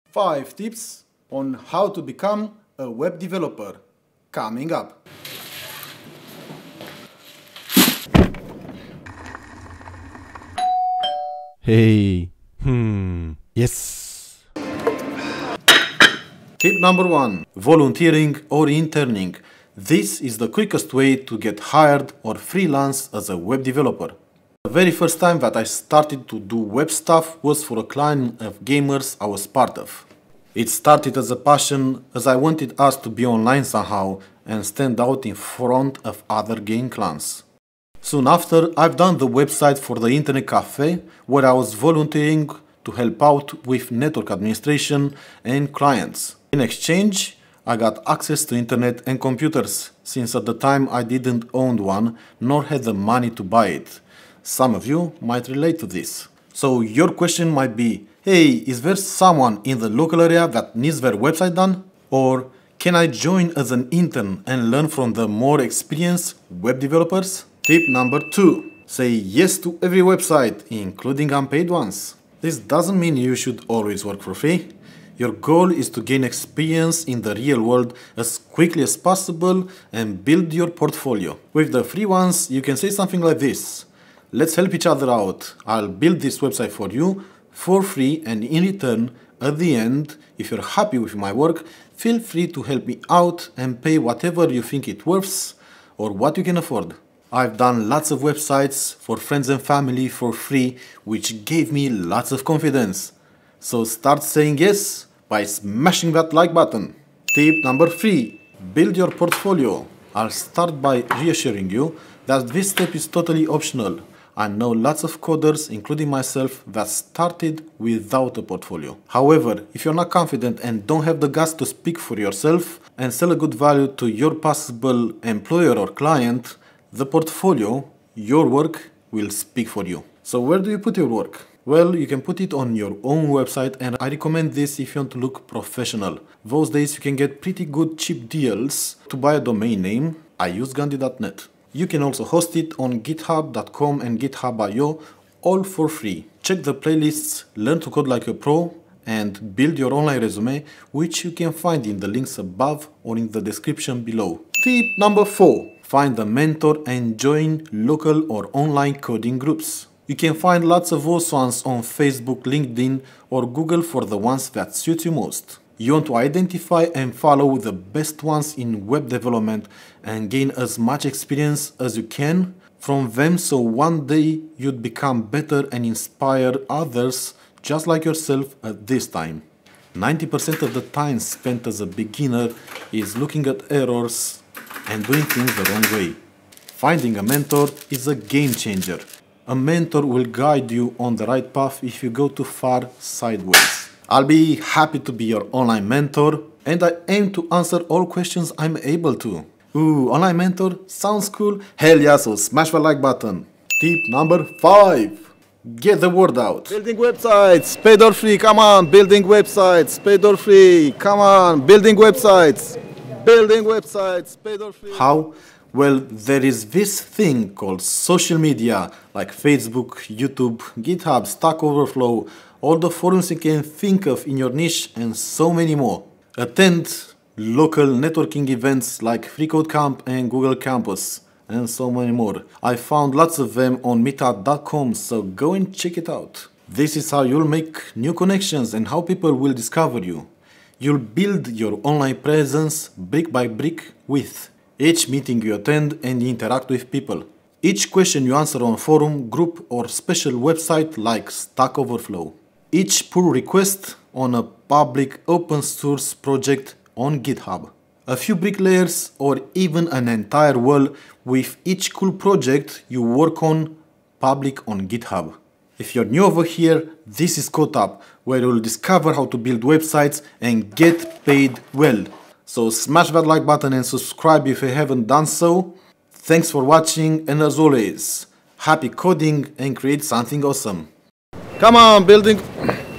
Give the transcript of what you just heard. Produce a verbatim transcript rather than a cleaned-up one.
five tips on how to become a web developer, coming up. Hey, hmm, yes. Tip number one, volunteering or interning. This is the quickest way to get hired or freelance as a web developer. The very first time that I started to do web stuff was for a clan of gamers I was part of. It started as a passion as I wanted us to be online somehow and stand out in front of other game clans. Soon after, I've done the website for the internet cafe where I was volunteering to help out with network administration and clients. In exchange, I got access to internet and computers, since at the time I didn't own one nor had the money to buy it. Some of you might relate to this. So your question might be, hey, is there someone in the local area that needs their website done? Or can I join as an intern and learn from the more experienced web developers? Tip number two, say yes to every website, including unpaid ones. This doesn't mean you should always work for free. Your goal is to gain experience in the real world as quickly as possible and build your portfolio. With the free ones, you can say something like this. Let's help each other out. I'll build this website for you for free, and in return, at the end, if you're happy with my work, feel free to help me out and pay whatever you think it's worth or what you can afford. I've done lots of websites for friends and family for free, which gave me lots of confidence. So start saying yes by smashing that like button. Tip number three, build your portfolio. I'll start by reassuring you that this step is totally optional. I know lots of coders, including myself, that started without a portfolio. However, if you're not confident and don't have the guts to speak for yourself and sell a good value to your possible employer or client, the portfolio, your work, will speak for you. So where do you put your work? Well, you can put it on your own website, and I recommend this if you want to look professional. Those days you can get pretty good cheap deals to buy a domain name. I use Gandhi dot net. You can also host it on github dot com and GitHub dot i o, all for free. Check the playlists, learn to code like a pro, and build your online resume, which you can find in the links above or in the description below. Tip number four. Find a mentor and join local or online coding groups. You can find lots of those ones on Facebook, LinkedIn, or Google for the ones that suit you most. You want to identify and follow the best ones in web development and gain as much experience as you can from them, so one day you'd become better and inspire others just like yourself at this time. ninety percent of the time spent as a beginner is looking at errors and doing things the wrong way. Finding a mentor is a game changer. A mentor will guide you on the right path if you go too far sideways. I'll be happy to be your online mentor, and I aim to answer all questions I'm able to. Ooh, online mentor? Sounds cool? Hell yeah, so smash the like button. Tip number five. Get the word out. Building websites, paid or free, come on. Building websites, paid or free, come on. Building websites, building websites, paid or free. How? Well, there is this thing called social media, like Facebook, YouTube, GitHub, Stack Overflow, all the forums you can think of in your niche, and so many more. Attend local networking events like Free Code Camp and Google Campus, and so many more. I found lots of them on meetup dot com, so go and check it out. This is how you'll make new connections and how people will discover you. You'll build your online presence brick by brick with each meeting you attend and interact with people. Each question you answer on a forum, group, or special website like Stack Overflow. Each pull request on a public open source project on GitHub. A few bricklayers or even an entire wall with each cool project you work on public on GitHub. If you're new over here, this is CodeTap, where you'll discover how to build websites and get paid well. So smash that like button and subscribe if you haven't done so. Thanks for watching, and as always, happy coding and create something awesome. Come on, building...